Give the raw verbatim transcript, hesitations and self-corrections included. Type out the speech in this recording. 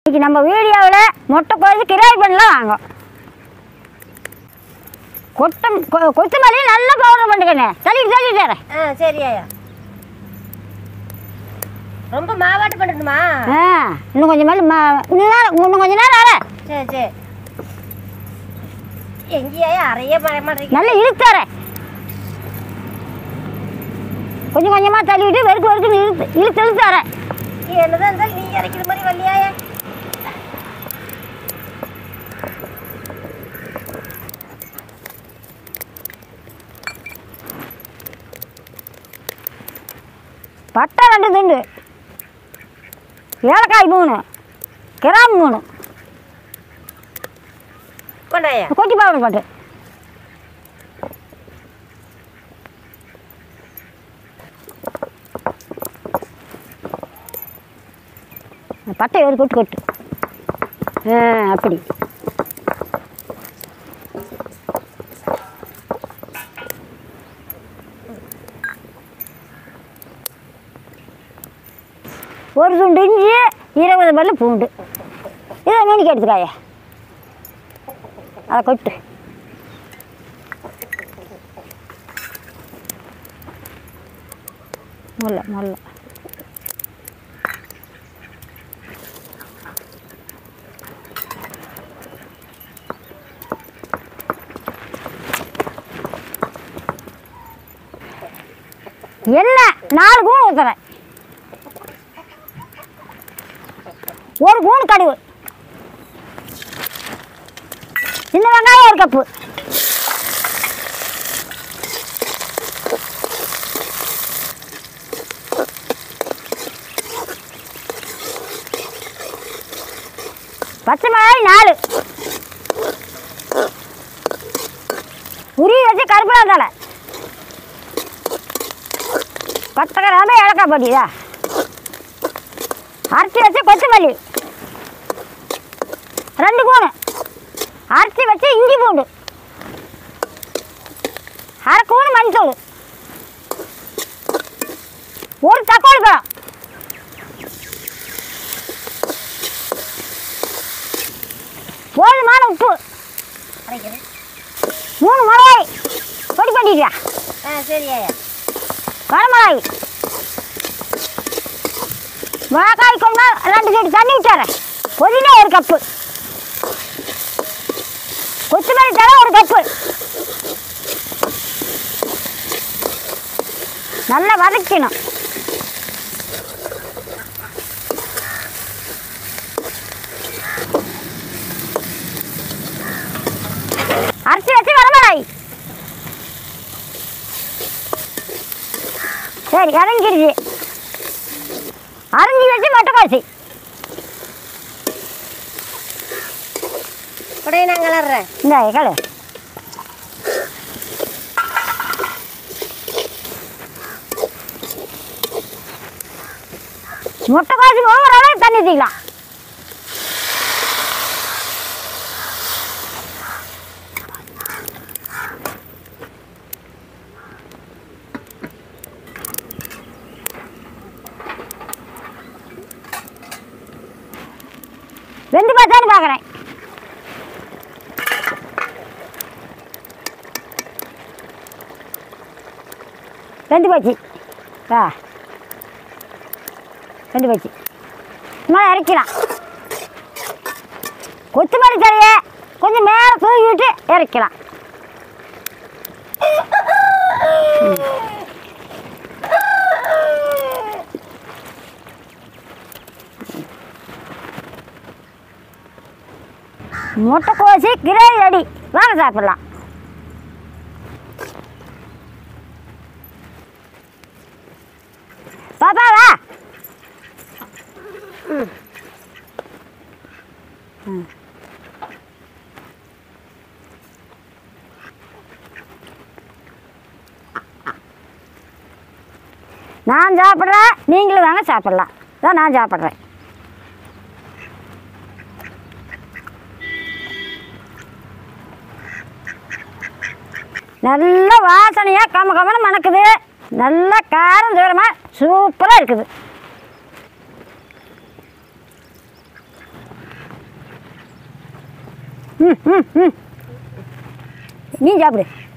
இன்னைக்கு நம்ம வீடியோவில் முட்டைக்கோசு கிராய் பண்ணலாம் வாங்க. கொட்டம் கொத்தமல்லி நல்லா பவுடர் பண்ணிக்கண்ணே. தள்ளி தள்ளி தரேன். ஆ சரி ஐயா. ரொம்ப மாவாட்டு பண்ணணுமா? ஆ இன்னும் கொஞ்சம் மேலே மா இன்னும் நேரம் இன்னும் கொஞ்சம் நேரம் அரை. சரி சரி. எங்கேயா அரைய பண்ண மாட்டேங்க. நல்லா இழுத்துறேன். கொஞ்சம் கொஞ்சமாக தள்ளிவிட்டு வெறுக்கு வெறுக்கு இழுத்து இழுத்து இழுத்துறேன். என்னதான் இருந்தாலும் நீ இறக்கிற மாதிரி வரலையாயா? பட்டை ரெண்டு துண்டு, ஏலக்காய் மூணு, கிராம்பு மூணு, கொண்டாயா கொட்டி பவுடர் போட்டு பட்டை ஒரு கொட்டு கொட்டு. ஆ அப்படி ஒரு துண்டு இஞ்சி, இருபது பல்லு பூண்டு. இதை நுணுக்கி எடுத்துக்காயா. அதை கொட்டு. முல்லை முல்லை எண்ணெய் நாலு கூண் ஊற்றுறேன். ஒரு கூணு கடுகு, சின்ன வெங்காயம் ஒரு கப்பு, பச்சை மிளகாய் நாலு, உருவி வச்சு கருப்பிலா தலை, பச்சை கிராம்பு, ஏலக்காய் பொடிதா, அரைச்சி வச்சு கொத்தமல்லி ரெண்டு கூணு, அரைச்சி வச்சு இஞ்சி பூண்டு, அரை கூணு மஞ்சள், ஒரு தக்காளி பழம், போதுமான உப்பு, மூணு மிளகாய் பொடி பண்ணிட்டியா? ஆ சரி ஐயா. வரமிளகாய், மிளகாய் கொஞ்சம் ரெண்டு சைடு தண்ணி விட்டாரேன். புதினா ஒரு கப்பு, கொத்தமல்லி தலை ஒரு கப்பு, நல்லா வதக்கணும். அரைச்சி வச்சு வரமிளகாய் சரி இறங்கிடுச்சு. அரைஞ்சி வச்சு முட்டைக்கோசு உடனே நான் கலர்றேன். இந்த கலு முட்டைக்கோசு ஒவ்வொரு அளவு தண்ணி ஊற்றிக்கலாம். வெந்து பார்த்தான்னு பார்க்குறேன். ரெண்டு போச்சு. ஆ ரெண்டு போச்சு. மேலே இறக்கலாம். கொத்தமல்லி தழையை கொஞ்சம் மேலே தூவி விட்டு இறக்கலாம். முட்டைக்கோசு கிரேவி ரெடி. வாங்க சாப்பிடலாம். பாப்பாவா? ம் ம் நான் சாப்பிட்றேன், நீங்களும் வாங்க சாப்பிடலாம். தான் நான் சாப்பிட்றேன். நல்ல வாசனையாக கம கமன்னு மணக்குது. நல்ல காரம் தூரமாக சூப்பராக இருக்குது. ம் ம் ம் நீ சாப்பிடு